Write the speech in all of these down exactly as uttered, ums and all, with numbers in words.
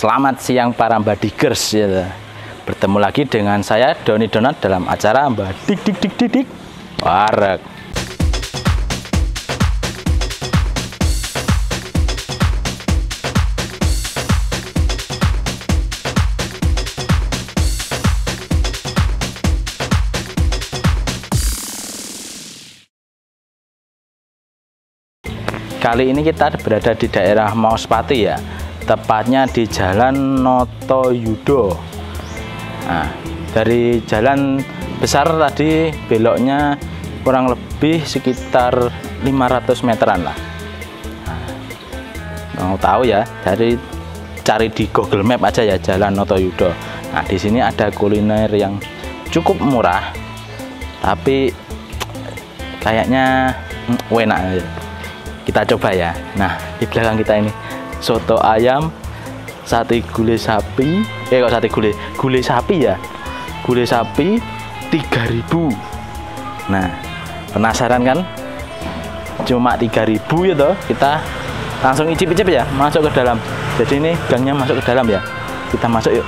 Selamat siang para Mbadikers ya. Bertemu lagi dengan saya Doni Donat dalam acara Mbadik dik dik dik dik Wareg. Kali ini kita berada di daerah Mauspati ya, tepatnya di Jalan Notoyudo. Nah, dari jalan besar tadi beloknya kurang lebih sekitar lima ratus meteran lah. Nah, mau tahu ya, dari cari di Google Map aja ya Jalan Notoyudo. Nah, di sini ada kuliner yang cukup murah, tapi kayaknya enak. Kita coba ya. Nah, di belakang kita ini soto ayam, sate gulai sapi, eh kok sate gulai, gulai sapi ya, gulai sapi tiga ribu. Nah, penasaran kan? Cuma tiga ribu ya toh. Kita langsung icip-icip ya, masuk ke dalam. Jadi ini gangnya masuk ke dalam ya. Kita masuk yuk.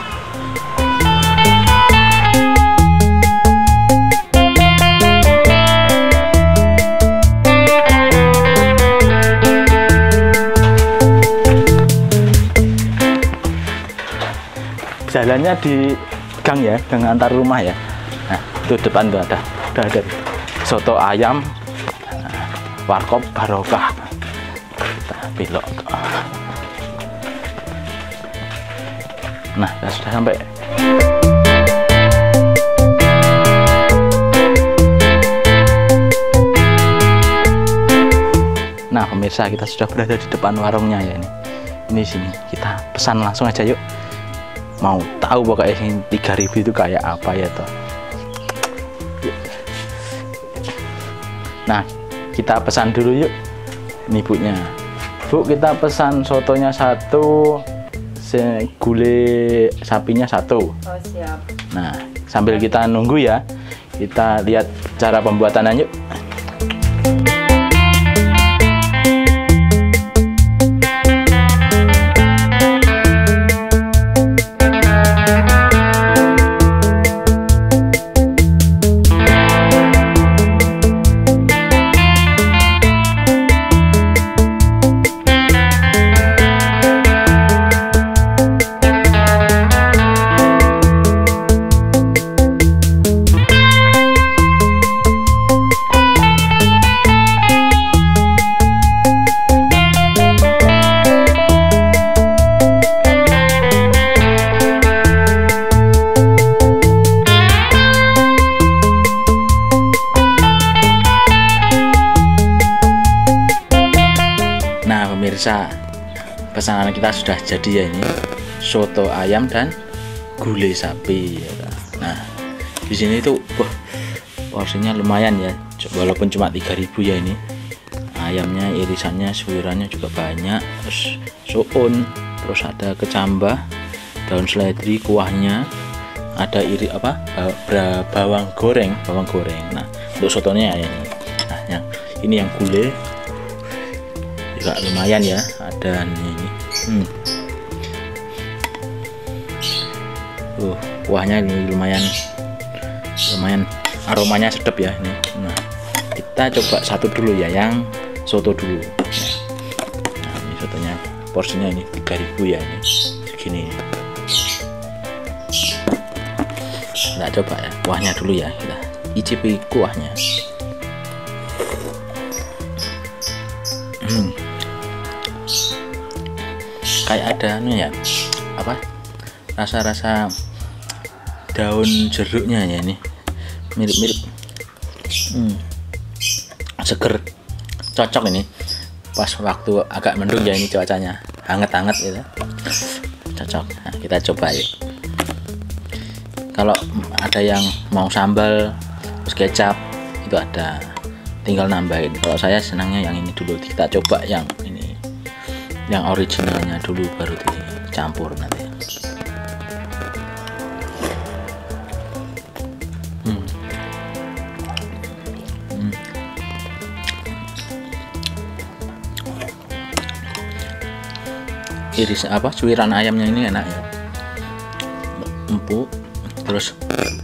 Jalannya di gang ya, gang antar rumah ya. Nah, itu depan tuh ada, udah ada soto ayam, nah, warkop barokah. Kita belok. Nah, kita sudah sampai. Nah, pemirsa, kita sudah berada di depan warungnya ya ini. Ini sini, kita pesan langsung aja yuk. Mau tahu pokoknya ini tiga ribu itu kayak apa ya toh. Nah, kita pesan dulu yuk. Ini ibunya. Bu, kita pesan sotonya satu, gulai sapinya satu. Oh, siap. Nah, sambil kita nunggu ya, kita lihat cara pembuatannya yuk. Pemirsa, pesanan kita sudah jadi ya, ini soto ayam dan gulai sapi ya. Nah, di sini tuh wah, porsinya lumayan ya, walaupun cuma tiga ribu ya. Ini ayamnya, irisannya, suirannya juga banyak, terus soun, terus ada kecambah, daun seledri, kuahnya, ada iri apa bawang goreng, bawang goreng. Nah, untuk sotonya ya ini. Nah, yang ini yang gulai juga lumayan ya, ada ini. Hmm. Uh, kuahnya ini lumayan, lumayan aromanya sedap ya ini. Nah, kita coba satu dulu ya, yang soto dulu. Nah, ini sotonya, porsinya ini tiga ribu ya, ini segini. Kita coba ya, kuahnya dulu ya, kita icipi kuahnya. Hmm. Kayak ada anu ya, apa rasa-rasa daun jeruknya ya, ini mirip-mirip. hmm. Seger, cocok ini pas waktu agak mendung ya, ini cuacanya hangat-hangat gitu, cocok. Nah, kita coba yuk. Kalau ada yang mau sambal terus kecap itu ada, tinggal nambahin. Kalau saya senangnya yang ini dulu, kita coba yang ini, yang originalnya dulu, baru dicampur nanti. Hmm. Hmm. iris apa suiran ayamnya ini enak ya, empuk, terus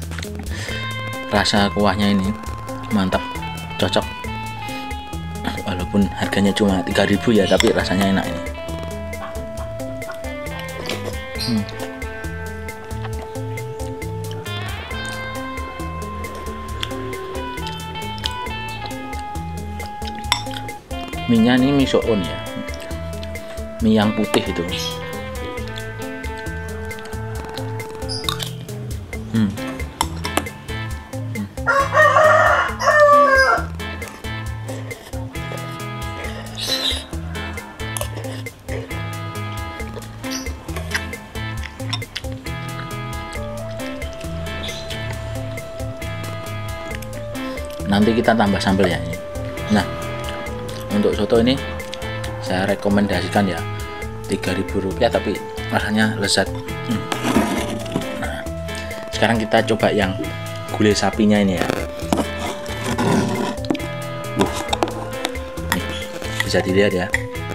rasa kuahnya ini mantap, cocok. Walaupun harganya cuma tiga ribu ya, tapi rasanya enak ini. hmm. Mie-nya ini mie soun ya, mie yang putih itu. hmm. Nanti kita tambah sambal ya ini. Nah, untuk soto ini saya rekomendasikan ya tiga ribu rupiah, tapi rasanya lezat. hmm. Nah, sekarang kita coba yang gulai sapinya ini ya. uh. Nih, bisa dilihat ya.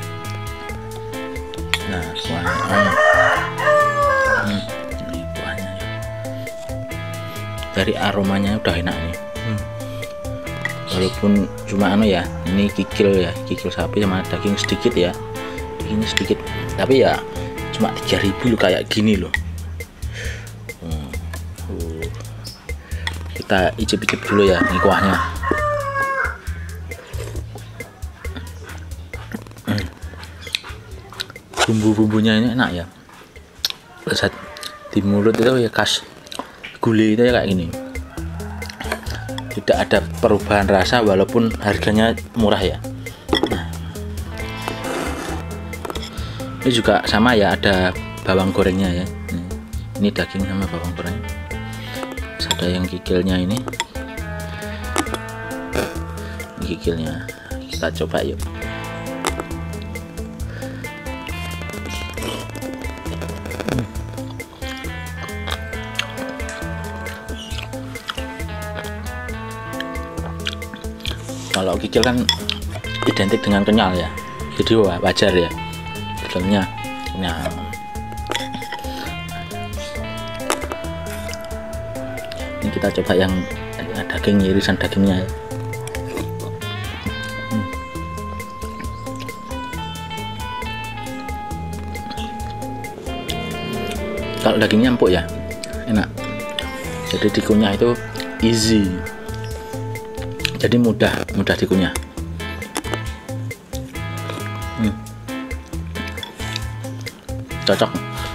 Nah, kuahnya oh. hmm. Ini kuahnya ya. Dari aromanya udah enak nih. hmm. Walaupun cuma anu ya, ini kikil ya, kikil sapi sama daging sedikit ya, dagingnya sedikit, tapi ya cuma tiga ribu loh, kayak gini loh. hmm. uh. Kita icip-icip dulu ya ini kuahnya. hmm. Bumbu-bumbunya ini enak ya, lezat di mulut itu ya, khas gulai itu ya kayak gini. Tidak ada perubahan rasa walaupun harganya murah ya. Nah, ini juga sama ya, ada bawang gorengnya ya. Nih, ini daging sama bawang goreng. Terus ada yang kikilnya ini. Ini kikilnya. Kita coba yuk. Kalau kikil kan identik dengan kenyal ya, jadi wajar ya kikilnya kenyal. Ini kita coba yang daging, irisan dagingnya ya. hmm. Kalau dagingnya empuk ya, enak, jadi dikunyah itu easy, jadi mudah mudah dikunyah. hmm. Cocok.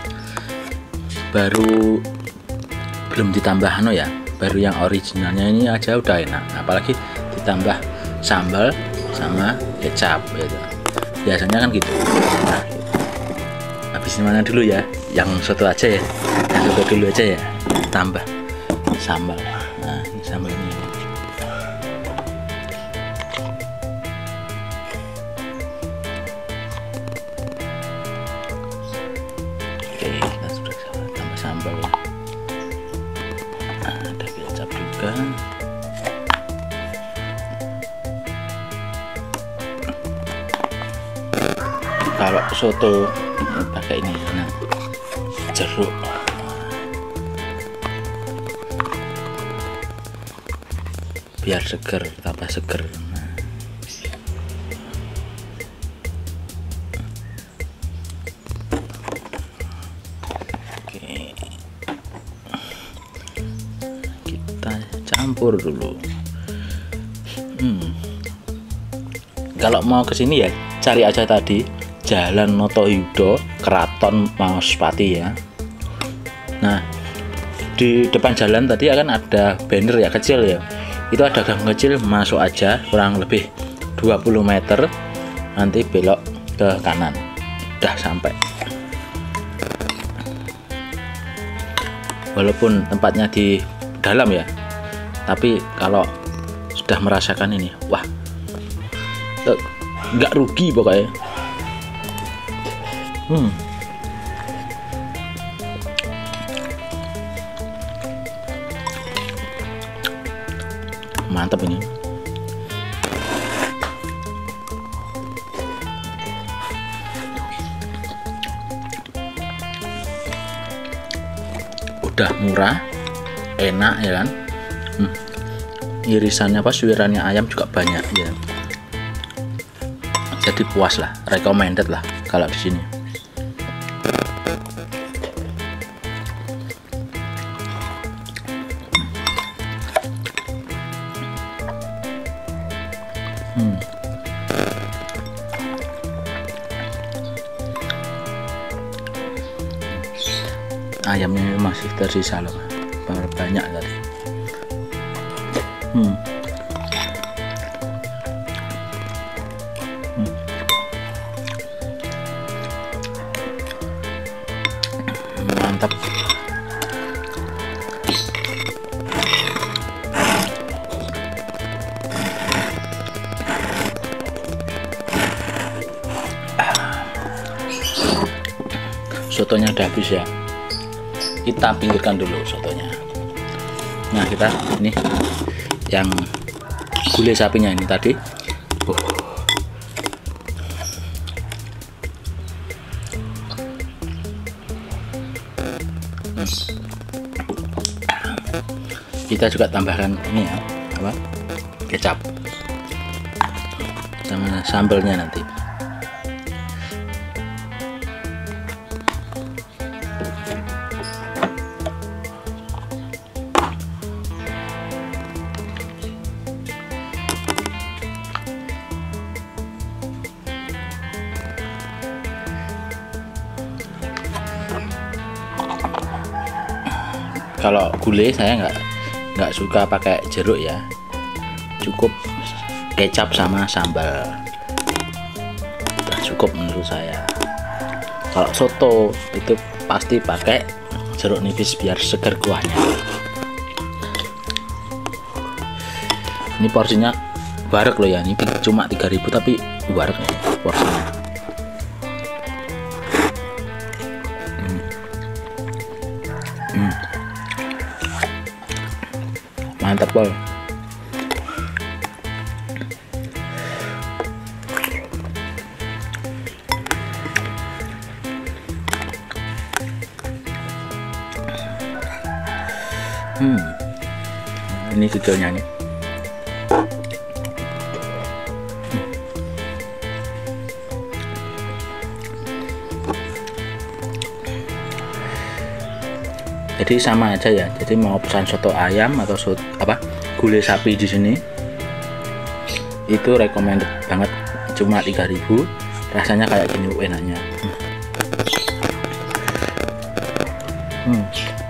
Baru belum ditambah anu ya, baru yang originalnya ini aja udah enak, apalagi ditambah sambal sama kecap gitu. Biasanya kan gitu. Nah, habisin mana dulu ya, yang soto aja ya, yang soto dulu aja ya, tambah sambal. Nah, ini sambalnya. Sambal, ada kecap juga. Kalau soto pakai ini, nah, jeruk, biar seger, tambah seger. Nah. Campur dulu. hmm. Kalau mau kesini ya cari aja tadi Jalan Notoyudo, Keraton Maospati ya. Nah, di depan jalan tadi akan ada banner ya, kecil ya, itu ada gang kecil, masuk aja kurang lebih dua puluh meter, nanti belok ke kanan, udah sampai. Walaupun tempatnya di dalam ya, tapi kalau sudah merasakan ini, wah, nggak rugi pokoknya. hmm. Mantap ini. udah murah, enak ya kan. Hmm. Irisannya apa, suirannya ayam juga banyak ya. Jadi puas lah, recommended lah kalau di sini. Hmm. Ayamnya masih tersisa loh, banyak tadi. Hmm. Hmm. Mantap. Sotonya udah habis ya, kita pinggirkan dulu sotonya. Nah, kita ini yang gulai sapinya ini tadi. Uh. Hmm. Kita juga tambahkan ini ya, apa, kecap sama sambelnya nanti. Kalau gulai saya nggak nggak suka pakai jeruk ya, cukup kecap sama sambal udah cukup menurut saya. Kalau soto itu pasti pakai jeruk nipis biar segar kuahnya. Ini porsinya barek loh ya, ini cuma tiga ribu tapi barek ya porsinya. Hmm. Hmm. Mantap pol. Hmm, ini detailnya nih. Hmm. Jadi sama aja ya. Jadi mau pesan soto ayam atau soto apa gulai sapi di sini itu recommended banget, cuma tiga ribu. Rasanya kayak gini enaknya. Hmm. Hmm.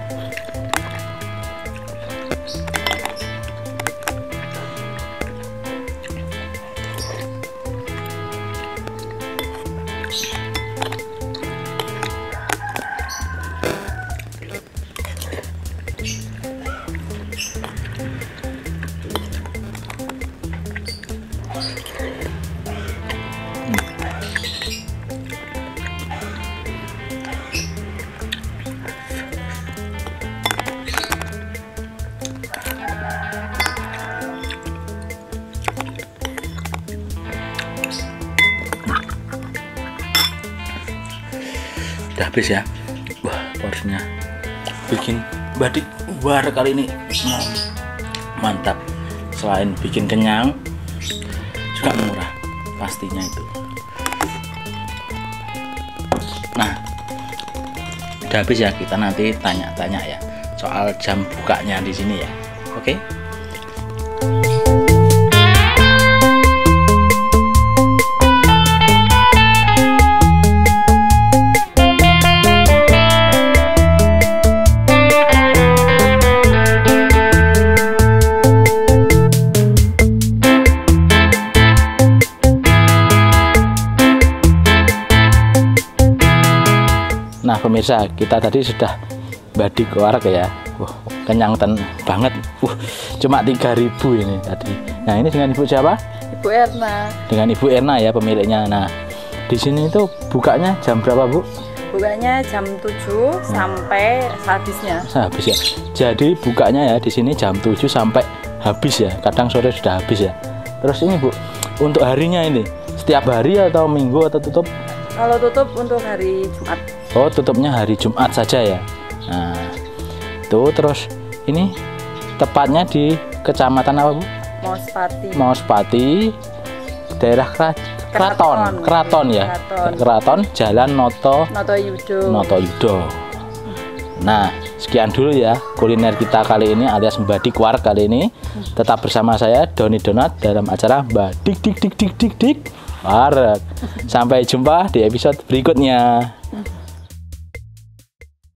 Udah habis ya. Wah, porsinya bikin badik war kali ini. Mantap. Selain bikin kenyang juga murah pastinya itu. Nah, udah habis ya, kita nanti tanya-tanya ya soal jam bukanya di sini ya. Oke. Nah pemirsa, kita tadi sudah badik warga ya. Wah, kenyang ten banget. Uh, cuma tiga ribu ini tadi. Nah, ini dengan Ibu siapa? Ibu Erna. Dengan Ibu Erna ya pemiliknya. Nah, di sini itu bukanya jam berapa, Bu? Bukanya jam tujuh hmm. sampai habisnya. Habis ya. Jadi bukanya ya di sini jam tujuh sampai habis ya. Kadang sore sudah habis ya. Terus ini, Bu, untuk harinya ini setiap hari atau minggu atau tutup? Kalau tutup untuk hari Jumat. Oh, tutupnya hari Jumat saja ya. Nah, itu. Terus ini tepatnya di kecamatan apa Bu? Mauspati. Mauspati, daerah Kra- Keraton, Keraton ya, Keraton. Keraton, Jalan Noto Notoyudo. Notoyudo. Nah, sekian dulu ya kuliner kita kali ini alias Badik War kali ini. Tetap bersama saya Doni Donat dalam acara Badik Dik Dik Dik Dik Dik Wareg. Sampai jumpa di episode berikutnya.